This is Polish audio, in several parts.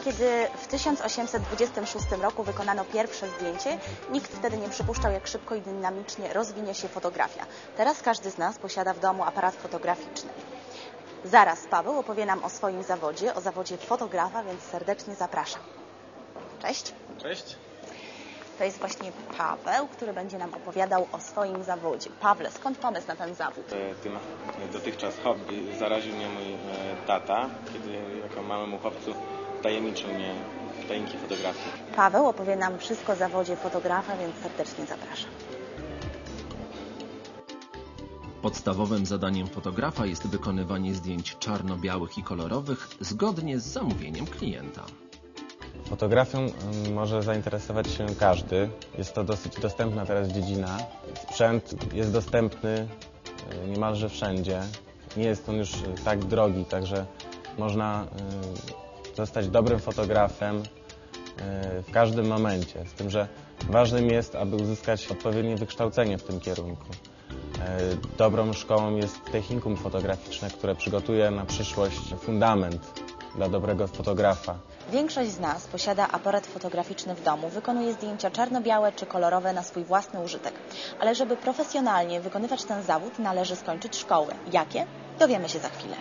Kiedy w 1826 roku wykonano pierwsze zdjęcie, nikt wtedy nie przypuszczał, jak szybko i dynamicznie rozwinie się fotografia. Teraz każdy z nas posiada w domu aparat fotograficzny. Zaraz Paweł opowie nam o swoim zawodzie, o zawodzie fotografa, więc serdecznie zapraszam. Cześć. Cześć. To jest właśnie Paweł, który będzie nam opowiadał o swoim zawodzie. Pawle, skąd pomysł na ten zawód? Tym dotychczas hobby zaraził mnie mój tata, kiedy jako małemu chłopcu tajemniczył mnie w tajemnicy fotografii. Paweł opowie nam wszystko o zawodzie fotografa, więc serdecznie zapraszam. Podstawowym zadaniem fotografa jest wykonywanie zdjęć czarno-białych i kolorowych zgodnie z zamówieniem klienta. Fotografią może zainteresować się każdy. Jest to dosyć dostępna teraz dziedzina. Sprzęt jest dostępny niemalże wszędzie. Nie jest on już tak drogi, także można zostać dobrym fotografem w każdym momencie. Z tym, że ważnym jest, aby uzyskać odpowiednie wykształcenie w tym kierunku. Dobrą szkołą jest technikum fotograficzne, które przygotuje na przyszłość fundament dla dobrego fotografa. Większość z nas posiada aparat fotograficzny w domu, wykonuje zdjęcia czarno-białe czy kolorowe na swój własny użytek. Ale żeby profesjonalnie wykonywać ten zawód, należy skończyć szkoły. Jakie? Dowiemy się za chwilę.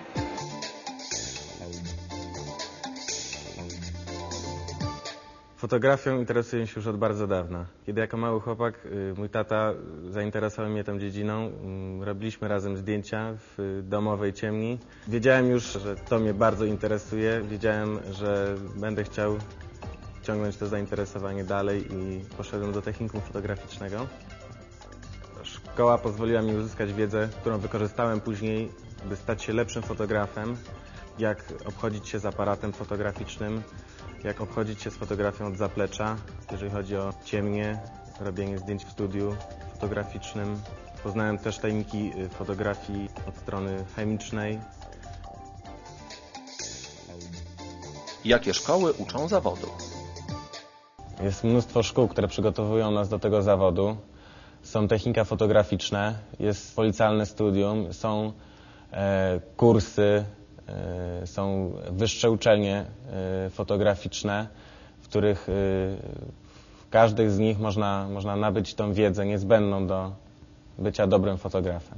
Fotografią interesuję się już od bardzo dawna. Kiedy jako mały chłopak mój tata zainteresował mnie tą dziedziną, robiliśmy razem zdjęcia w domowej ciemni. Wiedziałem już, że to mnie bardzo interesuje, wiedziałem, że będę chciał ciągnąć to zainteresowanie dalej i poszedłem do technikum fotograficznego. Szkoła pozwoliła mi uzyskać wiedzę, którą wykorzystałem później, by stać się lepszym fotografem, jak obchodzić się z aparatem fotograficznym, jak obchodzić się z fotografią od zaplecza, jeżeli chodzi o ciemnie, robienie zdjęć w studiu fotograficznym. Poznałem też tajniki fotografii od strony chemicznej. Jakie szkoły uczą zawodu? Jest mnóstwo szkół, które przygotowują nas do tego zawodu. Są technika fotograficzne, jest policjalne studium, są kursy, są wyższe uczelnie fotograficzne, w których w każdej z nich można nabyć tą wiedzę niezbędną do bycia dobrym fotografem.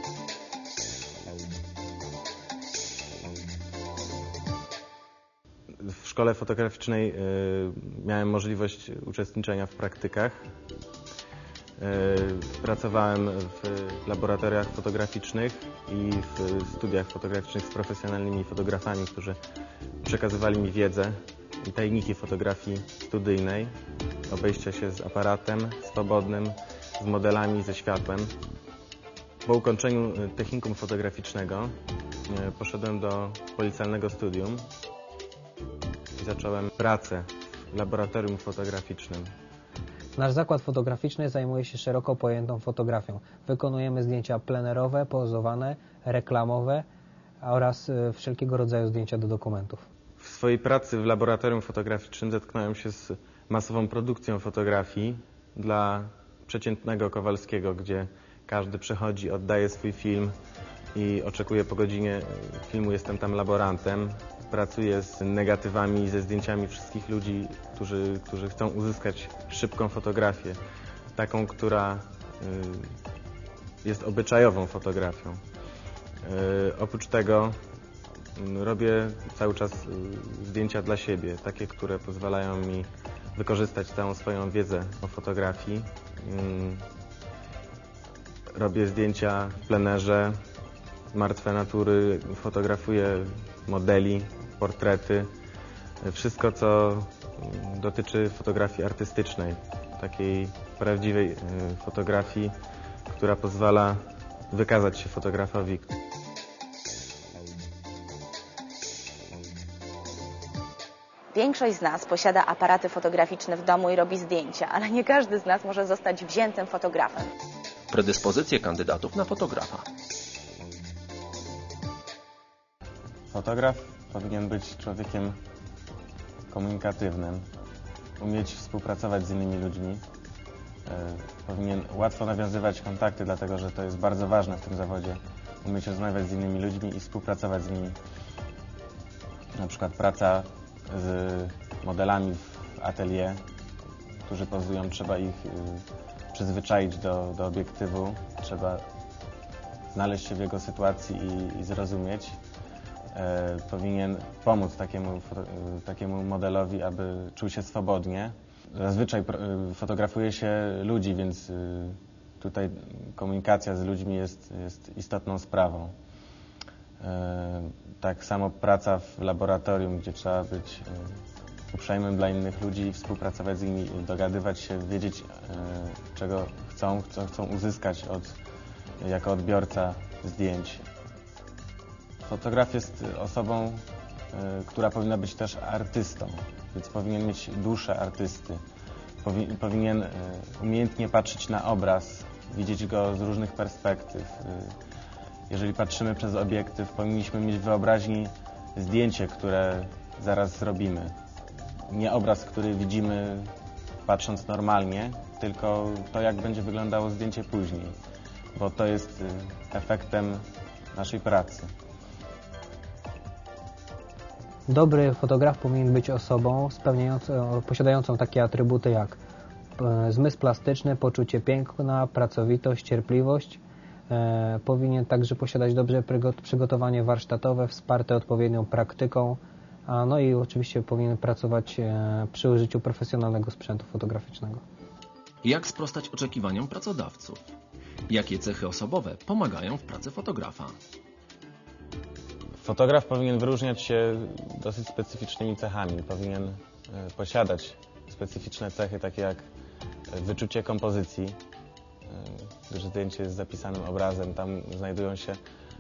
W szkole fotograficznej miałem możliwość uczestniczenia w praktykach. Pracowałem w laboratoriach fotograficznych i w studiach fotograficznych z profesjonalnymi fotografami, którzy przekazywali mi wiedzę i tajniki fotografii studyjnej, obejścia się z aparatem swobodnym, z modelami, ze światłem. Po ukończeniu technikum fotograficznego poszedłem do policjalnego studium i zacząłem pracę w laboratorium fotograficznym. Nasz zakład fotograficzny zajmuje się szeroko pojętą fotografią. Wykonujemy zdjęcia plenerowe, pozowane, reklamowe oraz wszelkiego rodzaju zdjęcia do dokumentów. W swojej pracy w laboratorium fotograficznym zetknąłem się z masową produkcją fotografii dla przeciętnego Kowalskiego, gdzie każdy przychodzi, oddaje swój film i oczekuje po godzinie filmu. Jestem tam laborantem. Pracuję z negatywami i ze zdjęciami wszystkich ludzi, którzy chcą uzyskać szybką fotografię. Taką, która jest obyczajową fotografią. Oprócz tego robię cały czas zdjęcia dla siebie, takie, które pozwalają mi wykorzystać całą swoją wiedzę o fotografii. Robię zdjęcia w plenerze, martwe natury, fotografuję modeli, portrety, wszystko, co dotyczy fotografii artystycznej, takiej prawdziwej fotografii, która pozwala wykazać się fotografowi. Większość z nas posiada aparaty fotograficzne w domu i robi zdjęcia, ale nie każdy z nas może zostać wziętym fotografem. Predyspozycje kandydatów na fotografa. Fotograf powinien być człowiekiem komunikatywnym, umieć współpracować z innymi ludźmi. Powinien łatwo nawiązywać kontakty, dlatego że to jest bardzo ważne w tym zawodzie. Umieć rozmawiać z innymi ludźmi i współpracować z nimi. Na przykład praca z modelami w atelier, którzy pozują. Trzeba ich przyzwyczaić do obiektywu, trzeba znaleźć się w jego sytuacji i zrozumieć. Powinien pomóc takiemu modelowi, aby czuł się swobodnie. Zazwyczaj fotografuje się ludzi, więc tutaj komunikacja z ludźmi jest istotną sprawą. Tak samo praca w laboratorium, gdzie trzeba być uprzejmym dla innych ludzi, współpracować z nimi, dogadywać się, wiedzieć, czego chcą, co chcą uzyskać jako odbiorca zdjęć. Fotograf jest osobą, która powinna być też artystą, więc powinien mieć duszę artysty. Powinien umiejętnie patrzeć na obraz, widzieć go z różnych perspektyw. Jeżeli patrzymy przez obiektyw, powinniśmy mieć w wyobraźni zdjęcie, które zaraz zrobimy. Nie obraz, który widzimy patrząc normalnie, tylko to, jak będzie wyglądało zdjęcie później, bo to jest efektem naszej pracy. Dobry fotograf powinien być osobą posiadającą takie atrybuty jak zmysł plastyczny, poczucie piękna, pracowitość, cierpliwość. Powinien także posiadać dobrze przygotowanie warsztatowe, wsparte odpowiednią praktyką, no i oczywiście powinien pracować przy użyciu profesjonalnego sprzętu fotograficznego. Jak sprostać oczekiwaniom pracodawców? Jakie cechy osobowe pomagają w pracy fotografa? Fotograf powinien wyróżniać się dosyć specyficznymi cechami. Powinien posiadać specyficzne cechy, takie jak wyczucie kompozycji, gdyż zdjęcie jest zapisanym obrazem. Tam znajdują się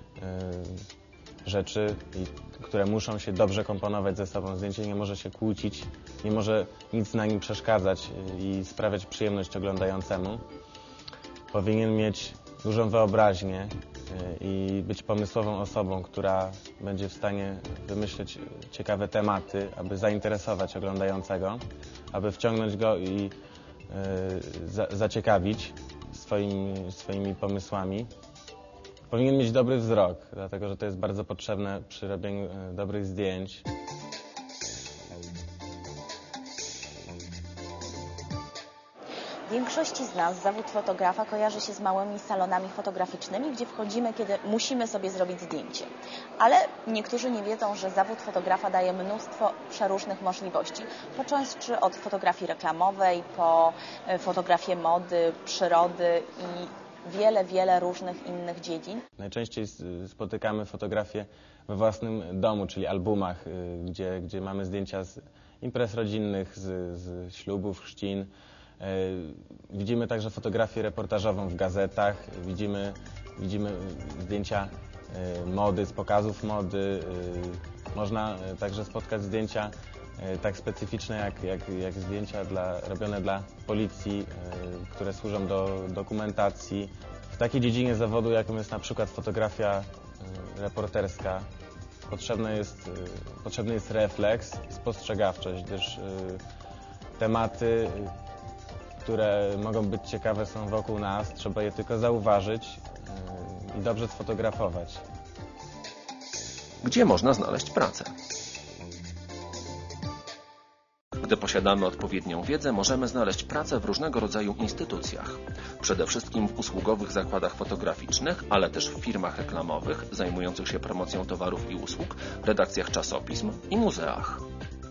rzeczy, które muszą się dobrze komponować ze sobą. Zdjęcie nie może się kłócić, nie może nic na nim przeszkadzać i sprawiać przyjemność oglądającemu. Powinien mieć dużą wyobraźnię i być pomysłową osobą, która będzie w stanie wymyśleć ciekawe tematy, aby zainteresować oglądającego, aby wciągnąć go i zaciekawić swoimi pomysłami. Powinien mieć dobry wzrok, dlatego że to jest bardzo potrzebne przy robieniu dobrych zdjęć. Większości z nas zawód fotografa kojarzy się z małymi salonami fotograficznymi, gdzie wchodzimy, kiedy musimy sobie zrobić zdjęcie. Ale niektórzy nie wiedzą, że zawód fotografa daje mnóstwo przeróżnych możliwości. Począwszy od fotografii reklamowej, po fotografię mody, przyrody i wiele różnych innych dziedzin. Najczęściej spotykamy fotografię we własnym domu, czyli albumach, gdzie mamy zdjęcia z imprez rodzinnych, z ślubów, chrzcin. Widzimy także fotografię reportażową w gazetach, widzimy zdjęcia mody, z pokazów mody. Można także spotkać zdjęcia tak specyficzne jak zdjęcia robione dla policji, które służą do dokumentacji. W takiej dziedzinie zawodu, jaką jest na przykład fotografia reporterska, potrzebny jest refleks, spostrzegawczość, gdyż tematy, które mogą być ciekawe, są wokół nas, trzeba je tylko zauważyć i dobrze sfotografować. Gdzie można znaleźć pracę? Gdy posiadamy odpowiednią wiedzę, możemy znaleźć pracę w różnego rodzaju instytucjach. Przede wszystkim w usługowych zakładach fotograficznych, ale też w firmach reklamowych zajmujących się promocją towarów i usług, redakcjach czasopism i muzeach.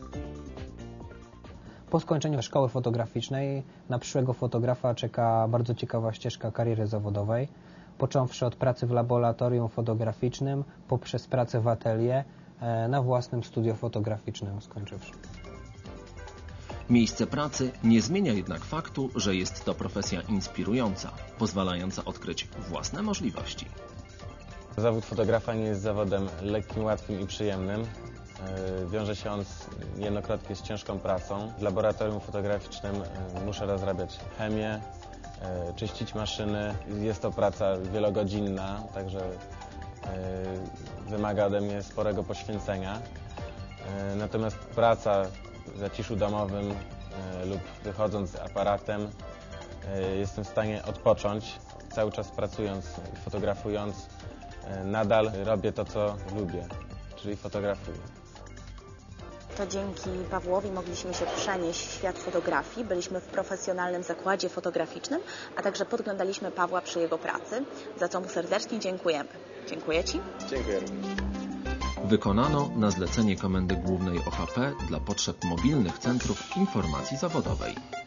Po skończeniu szkoły fotograficznej na przyszłego fotografa czeka bardzo ciekawa ścieżka kariery zawodowej, począwszy od pracy w laboratorium fotograficznym, poprzez pracę w atelier, na własnym studio fotograficznym skończywszy. Miejsce pracy nie zmienia jednak faktu, że jest to profesja inspirująca, pozwalająca odkryć własne możliwości. Zawód fotografa nie jest zawodem lekkim, łatwym i przyjemnym. Wiąże się on niejednokrotnie z ciężką pracą. W laboratorium fotograficznym muszę rozrabiać chemię, czyścić maszyny. Jest to praca wielogodzinna, także wymaga ode mnie sporego poświęcenia. Natomiast praca w zaciszu domowym lub wychodząc z aparatem jestem w stanie odpocząć. Cały czas pracując, fotografując, nadal robię to, co lubię, czyli fotografuję. To dzięki Pawłowi mogliśmy się przenieść w świat fotografii. Byliśmy w profesjonalnym zakładzie fotograficznym, a także podglądaliśmy Pawła przy jego pracy, za co mu serdecznie dziękujemy. Dziękuję Ci. Dziękuję również. Wykonano na zlecenie Komendy Głównej OHP dla potrzeb mobilnych centrów informacji zawodowej.